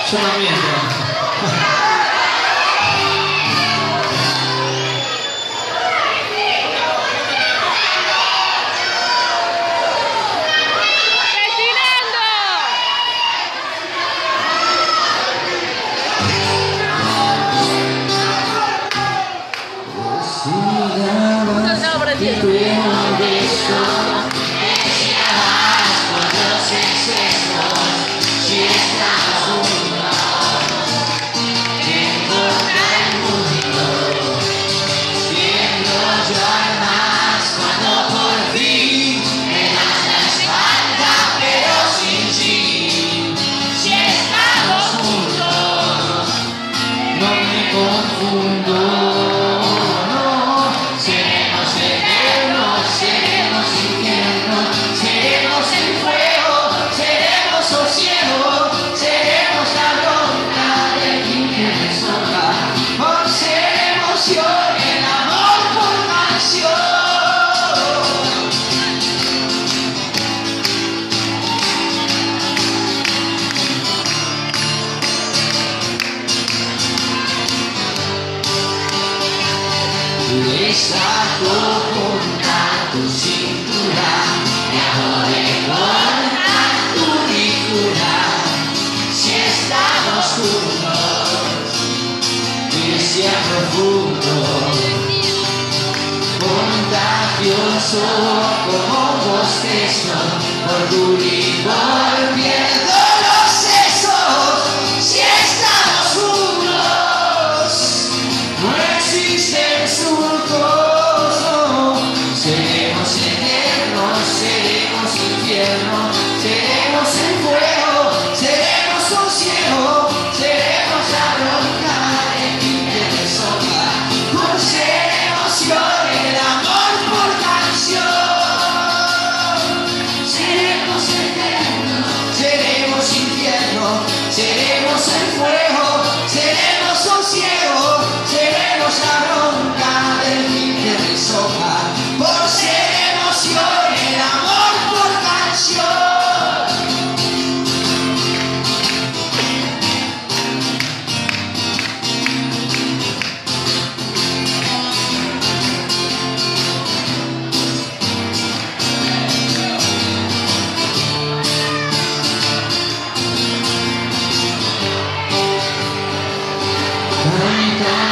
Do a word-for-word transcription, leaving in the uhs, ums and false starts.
Yo también, pero... Le saco con tu cintura y ahora con tu ricura. Si estamos juntos, que sea profundo, contagioso como un bostezo, orgullo y volviendo los sesos. Si estamos juntos, no existen surcos, no. Seremos eternos, seremos infierno, seremos el fuego, seremos un ciego, seremos la bronca de quien te deshoja, por ser emoción, el amor por canción. Seremos eternos, seremos infierno, seremos el fuego, seremos un ciego, seremos la bronca del fin que deshoja, por ser emoción, el amor por canción. Canta